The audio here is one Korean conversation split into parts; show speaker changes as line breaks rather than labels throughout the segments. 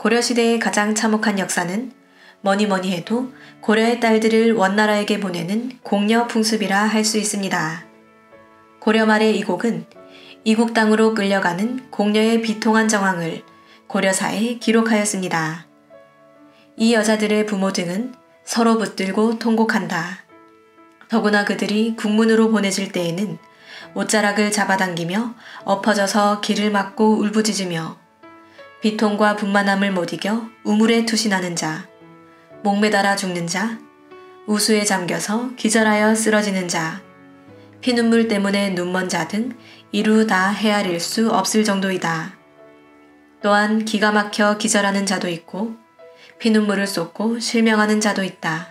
고려시대의 가장 참혹한 역사는 뭐니 해도 고려의 딸들을 원나라에게 보내는 공려 풍습이라 할 수 있습니다. 고려 말의 이곡은 이국 땅으로 끌려가는 공려의 비통한 정황을 고려사에 기록하였습니다. 이 여자들의 부모 등은 서로 붙들고 통곡한다. 더구나 그들이 국문으로 보내질 때에는 옷자락을 잡아당기며 엎어져서 길을 막고 울부짖으며 비통과 분만함을 못 이겨 우물에 투신하는 자, 목매달아 죽는 자, 우수에 잠겨서 기절하여 쓰러지는 자, 피눈물 때문에 눈먼 자 등 이루 다 헤아릴 수 없을 정도이다. 또한 기가 막혀 기절하는 자도 있고 피눈물을 쏟고 실명하는 자도 있다.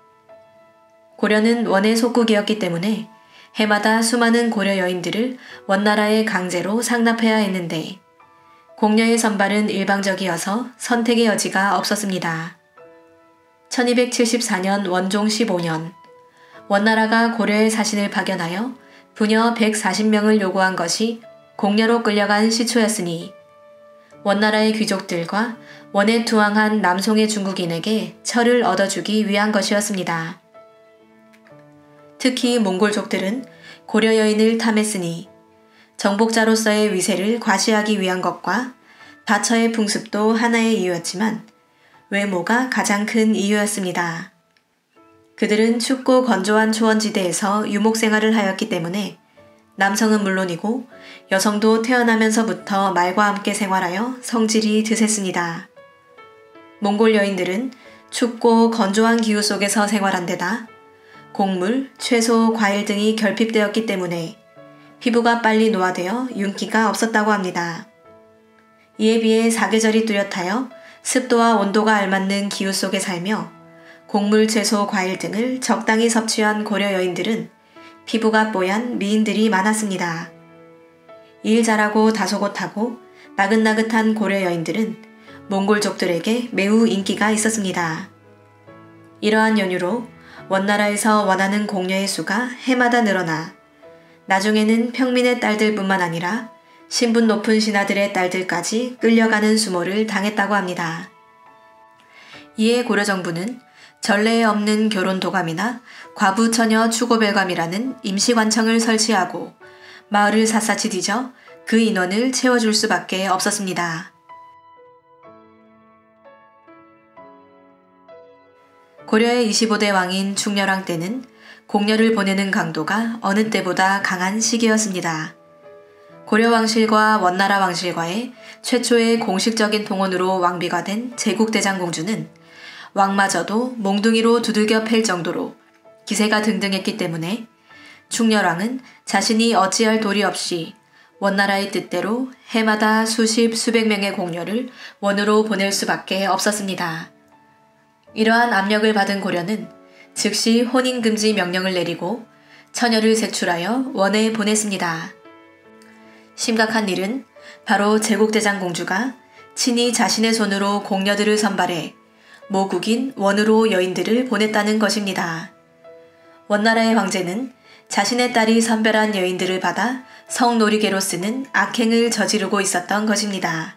고려는 원의 속국이었기 때문에 해마다 수많은 고려 여인들을 원나라에 강제로 상납해야 했는데 공려의 선발은 일방적이어서 선택의 여지가 없었습니다. 1274년 원종 15년 원나라가 고려의 사신을 파견하여 부녀 140명을 요구한 것이 공려로 끌려간 시초였으니 원나라의 귀족들과 원에 투항한 남송의 중국인에게 철을 얻어주기 위한 것이었습니다. 특히 몽골족들은 고려 여인을 탐했으니 정복자로서의 위세를 과시하기 위한 것과 다처의 풍습도 하나의 이유였지만 외모가 가장 큰 이유였습니다. 그들은 춥고 건조한 초원지대에서 유목생활을 하였기 때문에 남성은 물론이고 여성도 태어나면서부터 말과 함께 생활하여 성질이 드셌습니다. 몽골 여인들은 춥고 건조한 기후 속에서 생활한 데다 곡물, 채소, 과일 등이 결핍되었기 때문에 피부가 빨리 노화되어 윤기가 없었다고 합니다. 이에 비해 사계절이 뚜렷하여 습도와 온도가 알맞는 기후 속에 살며 곡물, 채소, 과일 등을 적당히 섭취한 고려 여인들은 피부가 뽀얀 미인들이 많았습니다. 일 잘하고 다소곳하고 나긋나긋한 고려 여인들은 몽골족들에게 매우 인기가 있었습니다. 이러한 연유로 원나라에서 원하는 공려의 수가 해마다 늘어나 나중에는 평민의 딸들뿐만 아니라 신분 높은 신하들의 딸들까지 끌려가는 수모를 당했다고 합니다. 이에 고려 정부는 전례에 없는 결혼 도감이나 과부 처녀 추고별감이라는 임시관청을 설치하고 마을을 샅샅이 뒤져 그 인원을 채워줄 수밖에 없었습니다. 고려의 25대 왕인 충렬왕 때는 공려를 보내는 강도가 어느 때보다 강한 시기였습니다. 고려 왕실과 원나라 왕실과의 최초의 공식적인 통혼으로 왕비가 된 제국대장공주는 왕마저도 몽둥이로 두들겨 팰 정도로 기세가 등등했기 때문에 충렬왕은 자신이 어찌할 도리 없이 원나라의 뜻대로 해마다 수십 수백 명의 공려를 원으로 보낼 수밖에 없었습니다. 이러한 압력을 받은 고려는 즉시 혼인금지 명령을 내리고 처녀를 제출하여 원에 보냈습니다. 심각한 일은 바로 제국대장공주가 친히 자신의 손으로 공려들을 선발해 모국인 원으로 여인들을 보냈다는 것입니다. 원나라의 황제는 자신의 딸이 선별한 여인들을 받아 성놀이개로 쓰는 악행을 저지르고 있었던 것입니다.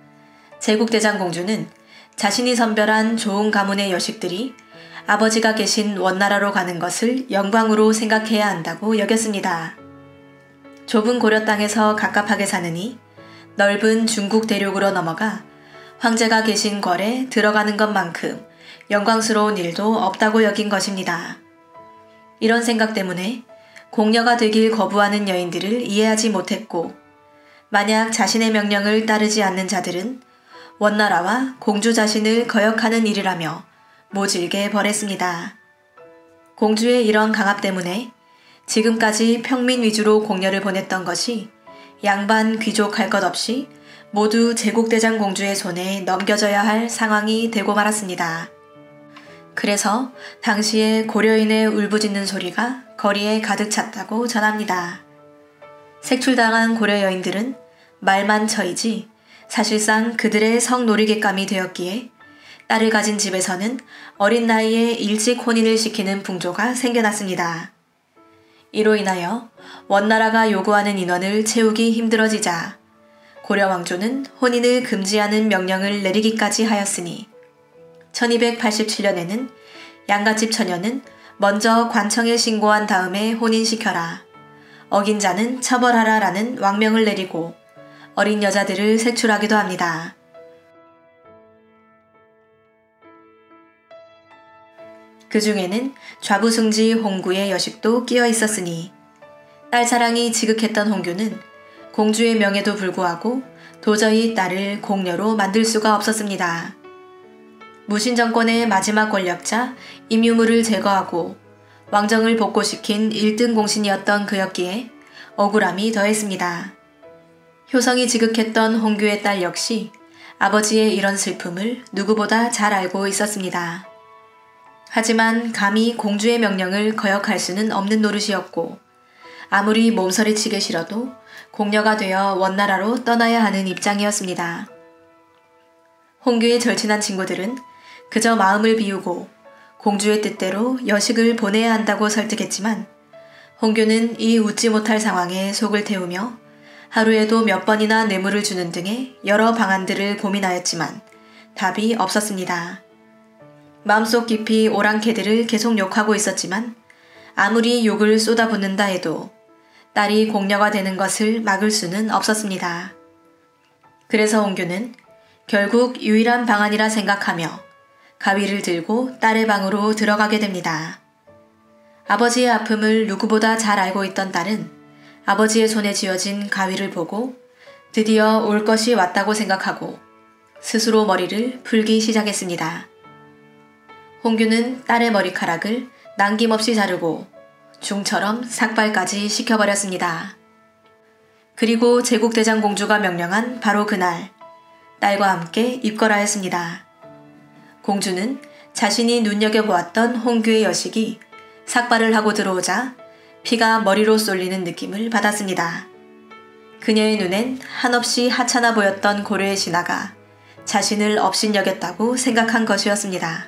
제국대장공주는 자신이 선별한 좋은 가문의 여식들이 아버지가 계신 원나라로 가는 것을 영광으로 생각해야 한다고 여겼습니다. 좁은 고려 땅에서 갑갑하게 사느니 넓은 중국 대륙으로 넘어가 황제가 계신 궐에 들어가는 것만큼 영광스러운 일도 없다고 여긴 것입니다. 이런 생각 때문에 공려가 되길 거부하는 여인들을 이해하지 못했고 만약 자신의 명령을 따르지 않는 자들은 원나라와 공주 자신을 거역하는 일이라며 모질게 벌했습니다. 공주의 이런 강압 때문에 지금까지 평민 위주로 공려를 보냈던 것이 양반 귀족 할 것 없이 모두 제국대장 공주의 손에 넘겨져야 할 상황이 되고 말았습니다. 그래서 당시에 고려인의 울부짖는 소리가 거리에 가득 찼다고 전합니다. 색출당한 고려 여인들은 말만 처이지 사실상 그들의 성놀이객감이 되었기에 딸을 가진 집에서는 어린 나이에 일찍 혼인을 시키는 풍조가 생겨났습니다. 이로 인하여 원나라가 요구하는 인원을 채우기 힘들어지자 고려 왕조는 혼인을 금지하는 명령을 내리기까지 하였으니 1287년에는 양갓집 처녀는 먼저 관청에 신고한 다음에 혼인시켜라. 어긴 자는 처벌하라 라는 왕명을 내리고 어린 여자들을 색출하기도 합니다. 그 중에는 좌부승지 홍구의 여식도 끼어 있었으니 딸 사랑이 지극했던 홍규는 공주의 명에도 불구하고 도저히 딸을 공녀로 만들 수가 없었습니다. 무신정권의 마지막 권력자 임유무를 제거하고 왕정을 복고시킨 1등 공신이었던 그였기에 억울함이 더했습니다. 효성이 지극했던 홍규의 딸 역시 아버지의 이런 슬픔을 누구보다 잘 알고 있었습니다. 하지만 감히 공주의 명령을 거역할 수는 없는 노릇이었고 아무리 몸서리치기 싫어도 공녀가 되어 원나라로 떠나야 하는 입장이었습니다. 홍규의 절친한 친구들은 그저 마음을 비우고 공주의 뜻대로 여식을 보내야 한다고 설득했지만 홍규는 이 웃지 못할 상황에 속을 태우며 하루에도 몇 번이나 뇌물을 주는 등의 여러 방안들을 고민하였지만 답이 없었습니다. 마음속 깊이 오랑캐들을 계속 욕하고 있었지만 아무리 욕을 쏟아붓는다 해도 딸이 공녀가 되는 것을 막을 수는 없었습니다. 그래서 홍규는 결국 유일한 방안이라 생각하며 가위를 들고 딸의 방으로 들어가게 됩니다. 아버지의 아픔을 누구보다 잘 알고 있던 딸은 아버지의 손에 쥐어진 가위를 보고 드디어 올 것이 왔다고 생각하고 스스로 머리를 풀기 시작했습니다. 홍규는 딸의 머리카락을 남김없이 자르고 중처럼 삭발까지 시켜버렸습니다. 그리고 제국대장 공주가 명령한 바로 그날 딸과 함께 입거라했습니다. 공주는 자신이 눈여겨보았던 홍규의 여식이 삭발을 하고 들어오자 피가 머리로 쏠리는 느낌을 받았습니다. 그녀의 눈엔 한없이 하찮아 보였던 고려의 신하가 자신을 업신여겼다고 생각한 것이었습니다.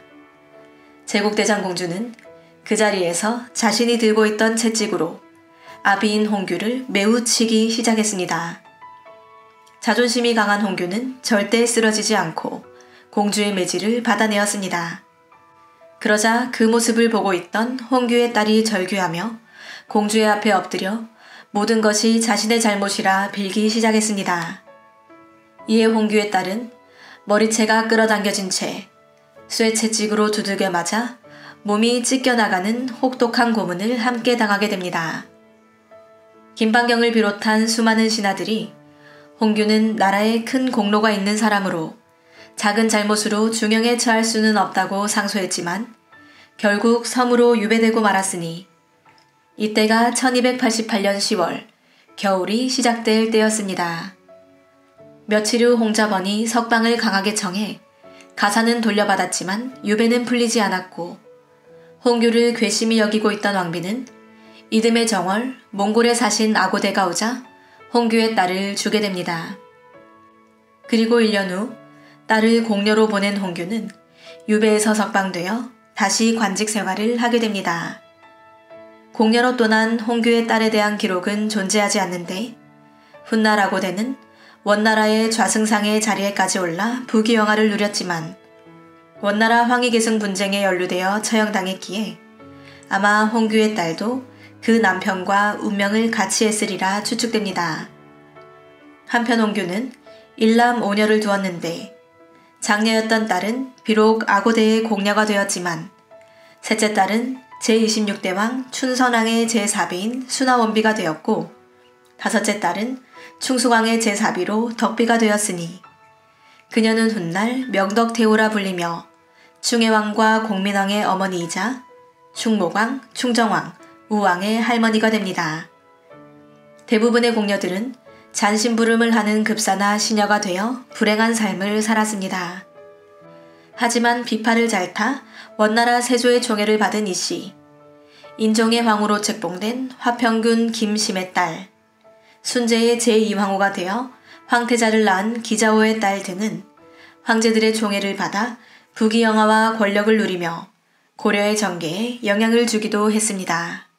제국대장 공주는 그 자리에서 자신이 들고 있던 채찍으로 아비인 홍규를 매우 치기 시작했습니다. 자존심이 강한 홍규는 절대 쓰러지지 않고 공주의 매질을 받아내었습니다. 그러자 그 모습을 보고 있던 홍규의 딸이 절규하며 공주의 앞에 엎드려 모든 것이 자신의 잘못이라 빌기 시작했습니다. 이에 홍규의 딸은 머리채가 끌어당겨진 채 쇠 채찍으로 두들겨 맞아 몸이 찢겨나가는 혹독한 고문을 함께 당하게 됩니다. 김반경을 비롯한 수많은 신하들이 홍규는 나라에 큰 공로가 있는 사람으로 작은 잘못으로 중형에 처할 수는 없다고 상소했지만 결국 섬으로 유배되고 말았으니 이때가 1288년 10월 겨울이 시작될 때였습니다. 며칠 후 홍자번이 석방을 강하게 청해 가사는 돌려받았지만 유배는 풀리지 않았고 홍규를 괘씸히 여기고 있던 왕비는 이듬해 정월 몽골에 사신 아고대가 오자 홍규의 딸을 주게 됩니다. 그리고 1년 후 딸을 공녀로 보낸 홍규는 유배에서 석방되어 다시 관직 생활을 하게 됩니다. 공녀로 떠난 홍규의 딸에 대한 기록은 존재하지 않는데 훗날 아고대는 원나라의 좌승상의 자리에까지 올라 부귀영화를 누렸지만 원나라 황희계승 분쟁에 연루되어 처형당했기에 아마 홍규의 딸도 그 남편과 운명을 같이 했으리라 추측됩니다. 한편 홍규는 일남 5녀를 두었는데 장녀였던 딸은 비록 아고대의 공녀가 되었지만 셋째 딸은 제26대 왕 춘선왕의 제4비인 순하원비가 되었고 다섯째 딸은 충수왕의 제4비로 덕비가 되었으니 그녀는 훗날 명덕태후라 불리며 충혜왕과 공민왕의 어머니이자 충목왕, 충정왕, 우왕의 할머니가 됩니다. 대부분의 공녀들은 잔심부름을 하는 급사나 시녀가 되어 불행한 삶을 살았습니다. 하지만 비파를 잘 타 원나라 세조의 종애를 받은 이씨, 인종의 황후로 책봉된 화평군 김심의 딸, 순제의 제2황후가 되어 황태자를 낳은 기자호의 딸 등은 황제들의 종애를 받아 부귀영화와 권력을 누리며 고려의 정계에 영향을 주기도 했습니다.